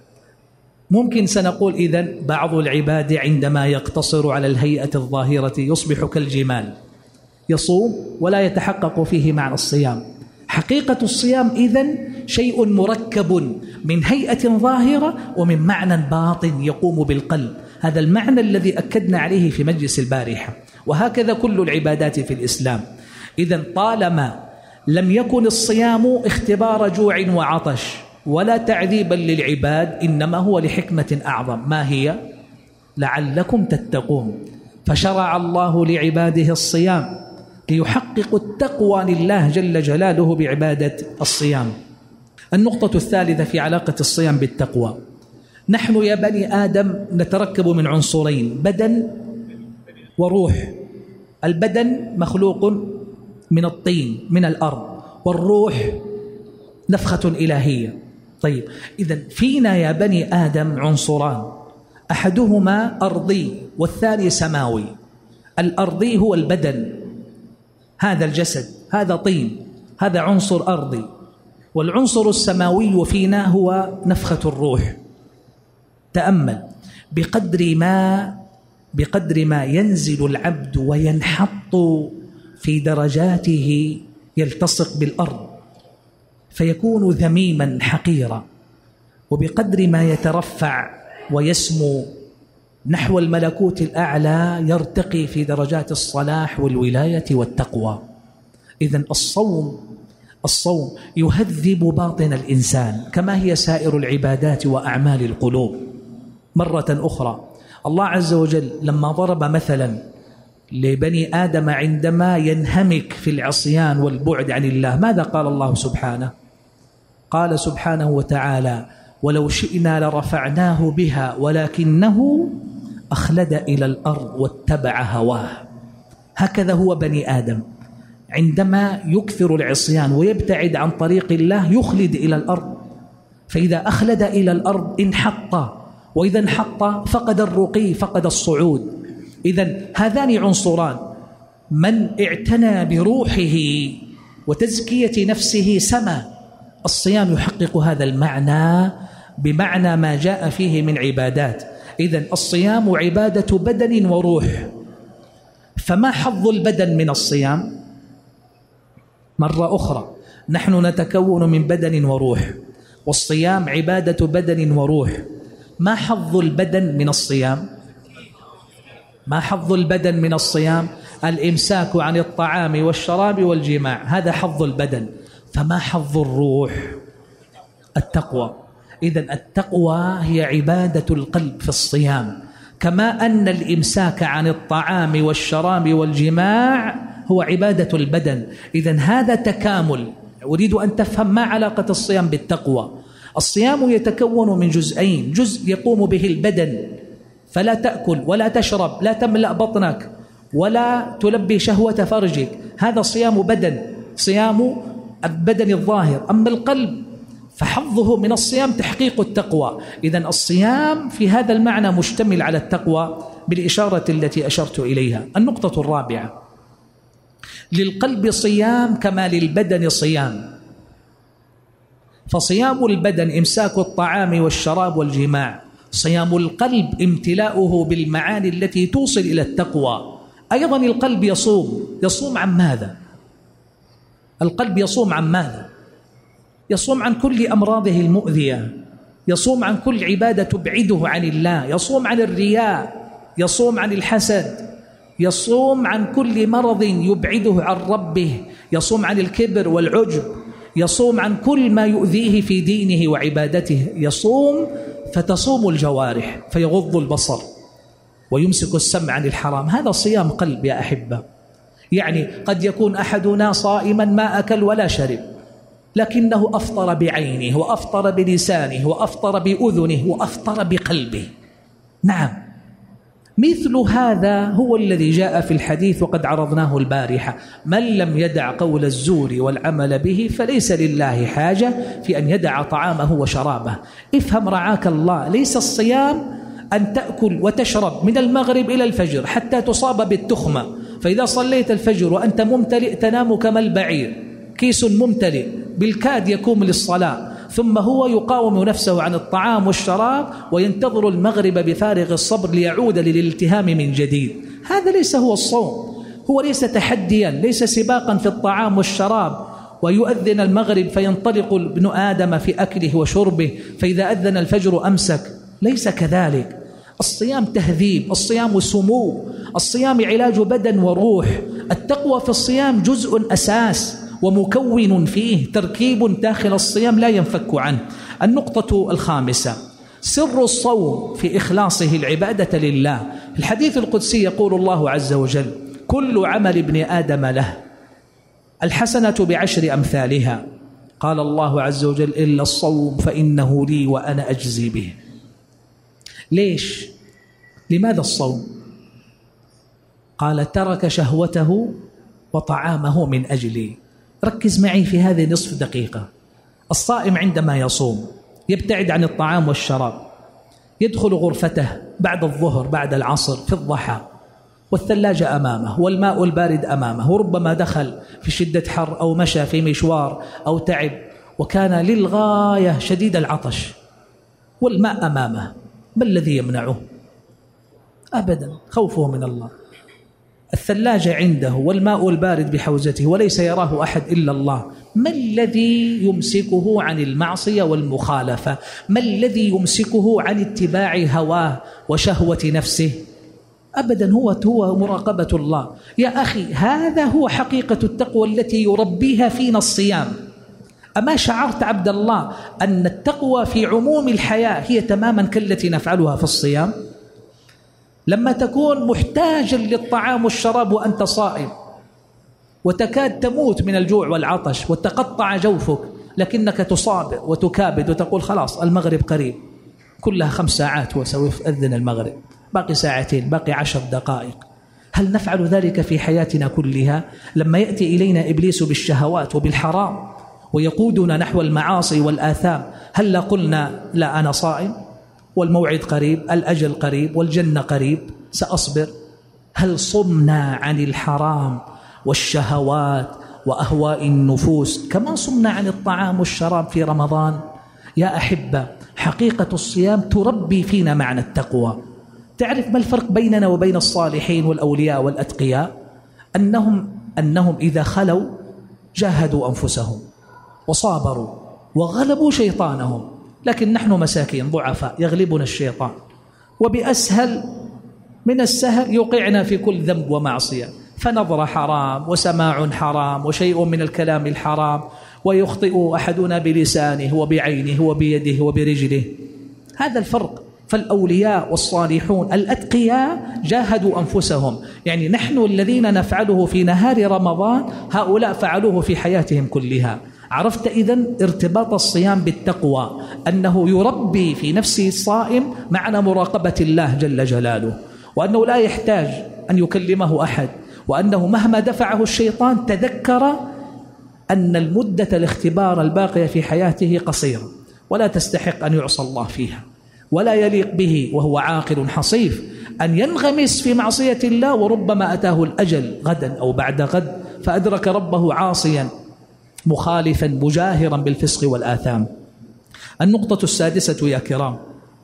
ممكن سنقول إذن بعض العباد عندما يقتصر على الهيئة الظاهرة يصبح كالجمال، يصوم ولا يتحقق فيه معنى الصيام. حقيقة الصيام إذن شيء مركب من هيئة ظاهرة ومن معنى باطن يقوم بالقلب. هذا المعنى الذي أكدنا عليه في مجلس البارحة، وهكذا كل العبادات في الإسلام. إذن طالما لم يكن الصيام اختبار جوع وعطش ولا تعذيبا للعباد، إنما هو لحكمة أعظم. ما هي؟ لعلكم تتقون. فشرع الله لعباده الصيام ليحققوا التقوى لله جل جلاله بعبادة الصيام. النقطة الثالثة في علاقة الصيام بالتقوى. نحن يا بني آدم نتركب من عنصرين: بدن وروح. البدن مخلوق من الطين من الأرض، والروح نفخة إلهية. طيب، إذن فينا يا بني آدم عنصران، أحدهما أرضي والثاني سماوي. الأرضي هو البدن، هذا الجسد، هذا طين، هذا عنصر أرضي. والعنصر السماوي فينا هو نفخة الروح. تأمل، بقدر ما ينزل العبد وينحط في درجاته يلتصق بالأرض فيكون ذميما حقيرا، وبقدر ما يترفع ويسمو نحو الملكوت الأعلى يرتقي في درجات الصلاح والولاية والتقوى. إذن الصوم يهذب باطن الإنسان كما هي سائر العبادات وأعمال القلوب. مرة أخرى الله عز وجل لما ضرب مثلا لبني آدم عندما ينهمك في العصيان والبعد عن الله، ماذا قال الله سبحانه؟ قال سبحانه وتعالى: ولو شئنا لرفعناه بها ولكنه أخلد إلى الأرض واتبع هواه. هكذا هو بني آدم، عندما يكثر العصيان ويبتعد عن طريق الله يخلد إلى الأرض، فإذا أخلد إلى الأرض انحط، وإذا انحط فقد الرقي، فقد الصعود. إذن هذان عنصران، من اعتنى بروحه وتزكية نفسه سما. الصيام يحقق هذا المعنى بمعنى ما جاء فيه من عبادات. إذن الصيام عبادة بدن وروح. فما حظ البدن من الصيام؟ مرة أخرى، نحن نتكون من بدن وروح، والصيام عبادة بدن وروح. ما حظ البدن من الصيام؟ ما حظ البدن من الصيام؟ الإمساك عن الطعام والشراب والجماع، هذا حظ البدن. فما حظ الروح؟ التقوى. إذن التقوى هي عبادة القلب في الصيام، كما أن الإمساك عن الطعام والشراب والجماع هو عبادة البدن. إذن هذا تكامل. أريد أن تفهم ما علاقة الصيام بالتقوى. الصيام يتكون من جزئين: جزء يقوم به البدن، فلا تأكل ولا تشرب، لا تملأ بطنك ولا تلبي شهوة فرجك، هذا صيام بدن، صيام البدن الظاهر. أما القلب فحظه من الصيام تحقيق التقوى. إذن الصيام في هذا المعنى مشتمل على التقوى بالإشارة التي أشرت إليها. النقطة الرابعة: للقلب صيام كما للبدن صيام. فصيام البدن إمساك الطعام والشراب والجماع، صيام القلب امتلاؤه بالمعاني التي توصل إلى التقوى. أيضا القلب يصوم عن ماذا؟ القلب يصوم عن ماذا؟ يصوم عن كل أمراضه المؤذية، يصوم عن كل عبادة تبعده عن الله، يصوم عن الرياء، يصوم عن الحسد، يصوم عن كل مرض يبعده عن ربه، يصوم عن الكبر والعجب، يصوم عن كل ما يؤذيه في دينه وعبادته. يصوم فتصوم الجوارح، فيغض البصر ويمسك السمع عن الحرام. هذا صيام قلب يا أحبة. يعني قد يكون أحدنا صائما ما أكل ولا شرب، لكنه أفطر بعينه وأفطر بلسانه وأفطر بأذنه وأفطر بقلبه. نعم، مثل هذا هو الذي جاء في الحديث وقد عرضناه البارحة: من لم يدع قول الزور والعمل به فليس لله حاجة في أن يدع طعامه وشرابه. افهم رعاك الله، ليس الصيام أن تأكل وتشرب من المغرب إلى الفجر حتى تصاب بالتخمة، فإذا صليت الفجر وأنت ممتلئ تنام كما البعير، كيس ممتلئ بالكاد يقوم للصلاة، ثم هو يقاوم نفسه عن الطعام والشراب وينتظر المغرب بفارغ الصبر ليعود للالتهام من جديد. هذا ليس هو الصوم، هو ليس تحديا، ليس سباقا في الطعام والشراب ويؤذن المغرب فينطلق ابن آدم في أكله وشربه، فإذا أذن الفجر أمسك. ليس كذلك. الصيام تهذيب، الصيام سمو، الصيام علاج بدن وروح. التقوى في الصيام جزء أساس ومكون فيه، تركيب داخل الصيام لا ينفك عنه. النقطة الخامسة: سر الصوم في إخلاصه العبادة لله. في الحديث القدسي يقول الله عز وجل: كل عمل ابن آدم له، الحسنة بعشر أمثالها. قال الله عز وجل إلا الصوم فإنه لي وأنا أجزي به. ليش؟ لماذا الصوم؟ قال ترك شهوته وطعامه من أجلي. ركز معي في هذه نصف دقيقة. الصائم عندما يصوم يبتعد عن الطعام والشراب، يدخل غرفته بعد الظهر بعد العصر في الضحى، والثلاجة أمامه والماء البارد أمامه، وربما دخل في شدة حر أو مشى في مشوار أو تعب وكان للغاية شديد العطش والماء أمامه. ما الذي يمنعه؟ أبدا، خوفه من الله. الثلاجة عنده والماء البارد بحوزته وليس يراه أحد إلا الله. ما الذي يمسكه عن المعصية والمخالفة؟ ما الذي يمسكه عن اتباع هواه وشهوة نفسه؟ أبدا، هو مراقبة الله. يا أخي، هذا هو حقيقة التقوى التي يربيها فينا الصيام. أما شعرت عبد الله أن التقوى في عموم الحياة هي تماما كالتي نفعلها في الصيام؟ لما تكون محتاجا للطعام والشراب وأنت صائم وتكاد تموت من الجوع والعطش وتقطع جوفك، لكنك تصابر وتكابد وتقول خلاص المغرب قريب، كلها 5 ساعات وسوف أذن المغرب، باقي 2 ساعات، باقي 10 دقائق. هل نفعل ذلك في حياتنا كلها؟ لما يأتي إلينا إبليس بالشهوات وبالحرام ويقودنا نحو المعاصي والآثام، هل لا قلنا لا أنا صائم والموعد قريب، الأجل قريب، والجنة قريب، سأصبر؟ هل صمنا عن الحرام والشهوات وأهواء النفوس كما صمنا عن الطعام والشراب في رمضان؟ يا أحبة، حقيقة الصيام تربي فينا معنى التقوى. تعرف ما الفرق بيننا وبين الصالحين والأولياء والأتقياء؟ أنهم إذا خلوا جاهدوا أنفسهم وصابروا وغلبوا شيطانهم، لكن نحن مساكين ضعفاء يغلبنا الشيطان، وبأسهل من السهل يوقعنا في كل ذنب ومعصية، فنظر حرام وسماع حرام وشيء من الكلام الحرام، ويخطئ أحدنا بلسانه وبعينه وبيده وبرجله. هذا الفرق. فالأولياء والصالحون الأتقياء جاهدوا أنفسهم، يعني نحن الذين نفعله في نهار رمضان هؤلاء فعلوه في حياتهم كلها. عرفت إذن ارتباط الصيام بالتقوى، أنه يربي في نفس الصائم معنى مراقبة الله جل جلاله، وأنه لا يحتاج أن يكلمه أحد، وأنه مهما دفعه الشيطان تذكر أن المدة الاختبار الباقية في حياته قصيرة ولا تستحق أن يعصى الله فيها، ولا يليق به وهو عاقل حصيف أن ينغمس في معصية الله، وربما أتاه الأجل غدا أو بعد غد فأدرك ربه عاصيا مخالفا مجاهرا بالفسق والآثام. النقطة السادسة يا كرام،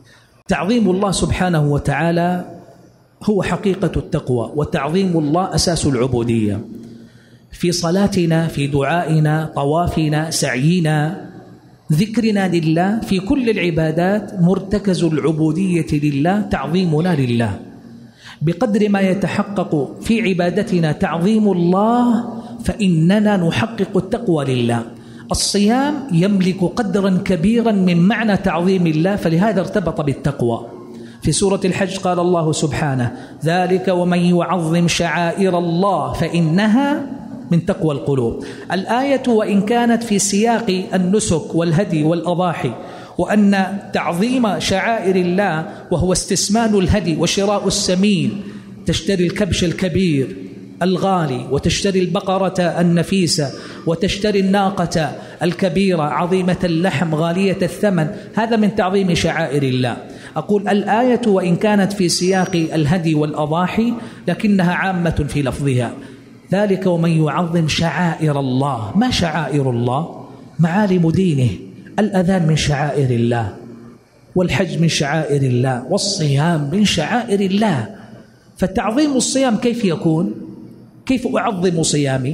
تعظيم الله سبحانه وتعالى هو حقيقة التقوى، وتعظيم الله أساس العبودية. في صلاتنا، في دعائنا، طوافنا، سعينا، ذكرنا لله، في كل العبادات مرتكز العبودية لله، تعظيمنا لله. بقدر ما يتحقق في عبادتنا تعظيم الله فإننا نحقق التقوى لله. الصيام يملك قدرا كبيرا من معنى تعظيم الله، فلهذا ارتبط بالتقوى. في سورة الحج قال الله سبحانه: ذلك ومن يعظم شعائر الله فإنها من تقوى القلوب. الآية وإن كانت في سياق النسك والهدي والأضاحي، وأن تعظيم شعائر الله وهو استسمان الهدي وشراء السمين، تشتري الكبش الكبير الغالي، وتشتري البقرة النفيسة، وتشتري الناقة الكبيرة عظيمة اللحم غالية الثمن، هذا من تعظيم شعائر الله. أقول الآية وإن كانت في سياق الهدي والأضاحي لكنها عامة في لفظها. ذلك ومن يعظم شعائر الله. ما شعائر الله؟ معالم دينه. الأذان من شعائر الله، والحج من شعائر الله، والصيام من شعائر الله. فتعظيم الصيام كيف يكون؟ كيف أعظم صيامي؟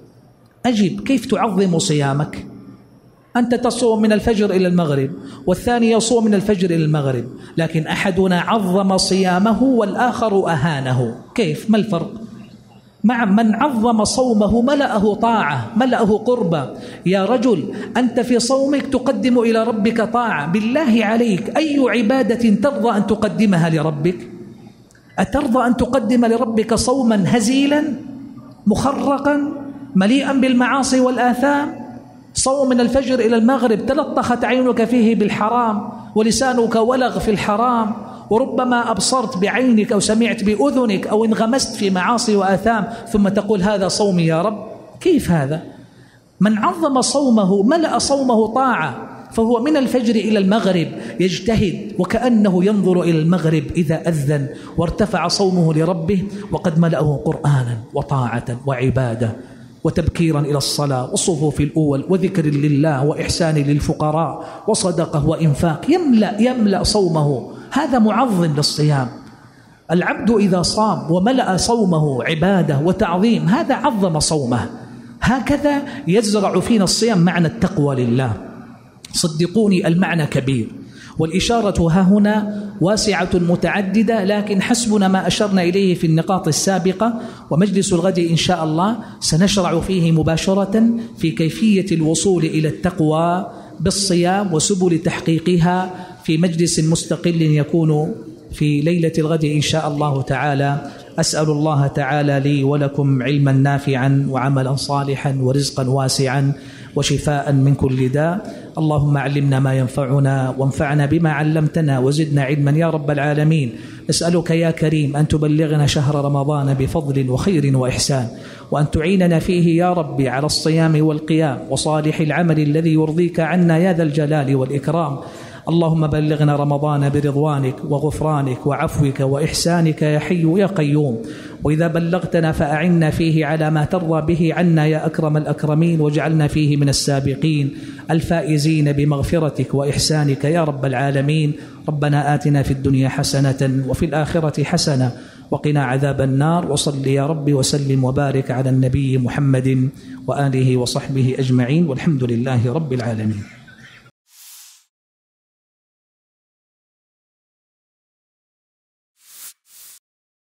أجب، كيف تعظم صيامك؟ أنت تصوم من الفجر إلى المغرب، والثاني يصوم من الفجر إلى المغرب، لكن أحدنا عظم صيامه والآخر أهانه. كيف؟ ما الفرق؟ مع من عظم صومه ملأه طاعة، ملأه قربة. يا رجل، أنت في صومك تقدم إلى ربك طاعة. بالله عليك، أي عبادة ترضى أن تقدمها لربك؟ أترضى أن تقدم لربك صوما هزيلا مخرقا مليئا بالمعاصي والآثام؟ صوم من الفجر إلى المغرب تلطخت عينك فيه بالحرام ولسانك ولغ في الحرام، وربما أبصرت بعينك أو سمعت بأذنك أو انغمست في معاصي وآثام، ثم تقول هذا صومي يا رب. كيف هذا؟ من عظم صومه ملأ صومه طاعة، فهو من الفجر إلى المغرب يجتهد وكأنه ينظر إلى المغرب إذا أذن، وارتفع صومه لربه وقد ملأه قرآنا وطاعة وعبادة وتبكيرا إلى الصلاة والصفوف الأول وذكر لله وإحسان للفقراء وصدقة وإنفاق، يملأ صومه. هذا معظم للصيام. العبد إذا صام وملأ صومه عبادة وتعظيم هذا عظم صومه. هكذا يزرع فينا الصيام معنى التقوى لله. صدقوني المعنى كبير، والإشارة ها هنا واسعة متعددة، لكن حسبنا ما أشرنا إليه في النقاط السابقة. ومجلس الغد إن شاء الله سنشرع فيه مباشرة في كيفية الوصول إلى التقوى بالصيام وسبل تحقيقها في مجلس مستقل يكون في ليلة الغد إن شاء الله تعالى. أسأل الله تعالى لي ولكم علما نافعا وعملا صالحا ورزقا واسعا وشفاء من كل داء. اللهم علمنا ما ينفعنا وانفعنا بما علمتنا وزدنا علما يا رب العالمين. نسألك يا كريم أن تبلغنا شهر رمضان بفضل وخير وإحسان، وأن تعيننا فيه يا ربي على الصيام والقيام وصالح العمل الذي يرضيك عنا يا ذا الجلال والإكرام. اللهم بلغنا رمضان برضوانك وغفرانك وعفوك وإحسانك يا حي يا قيوم. وإذا بلغتنا فأعنا فيه على ما ترضى به عنا يا أكرم الأكرمين، واجعلنا فيه من السابقين الفائزين بمغفرتك وإحسانك يا رب العالمين. ربنا آتنا في الدنيا حسنة وفي الآخرة حسنة وقنا عذاب النار. وصل يا رب وسلم وبارك على النبي محمد وآله وصحبه أجمعين، والحمد لله رب العالمين.